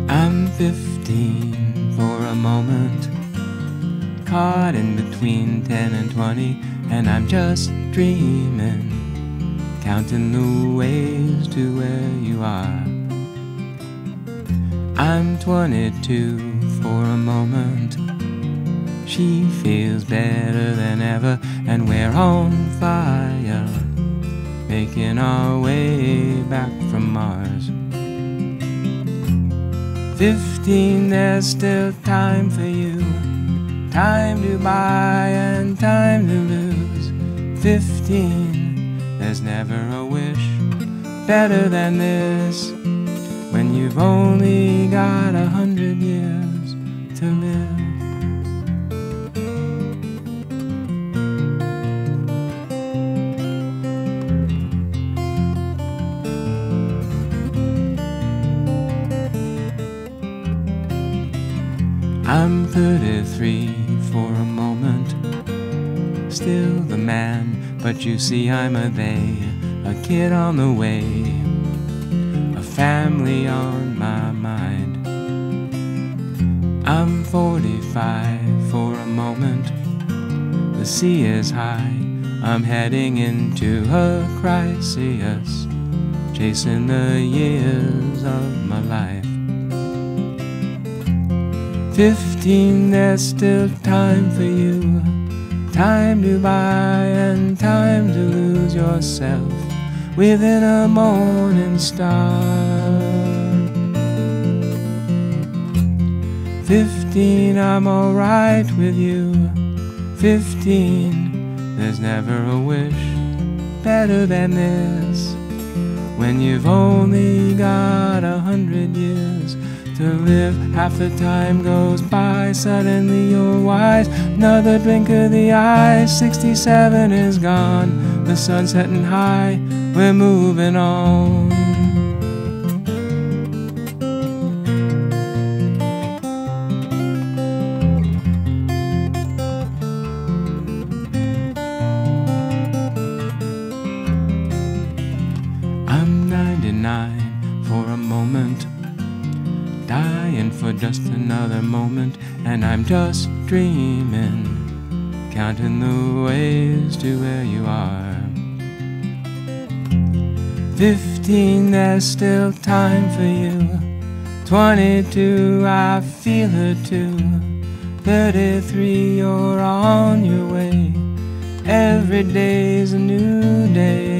I'm 15 for a moment, caught in between 10 and 20, and I'm just dreaming, counting the ways to where you are. I'm 22 for a moment, she feels better than ever, and we're on fire, making our way back from Mars. 15, there's still time for you, time to buy and time to lose. 15, there's never a wish better than this, when you've only got 100 years to live. I'm 33 for a moment, still the man, but you see I'm a they, a kid on the way, a family on my mind. I'm 45 for a moment, the sea is high, I'm heading into a crisis, chasing the years of my life. 15, there's still time for you, time to buy and time to lose yourself within a morning star. 15, I'm alright with you. 15, there's never a wish better than this, when you've only got 100 years to live. Half the time goes by, suddenly you're wise. Another drink of the ice, 67 is gone. The sun's setting high, we're moving on. I'm 99 for a moment, dying for just another moment, and I'm just dreaming, counting the ways to where you are. 15, there's still time for you. 22, I feel it too. 33, you're on your way. Every day's a new day.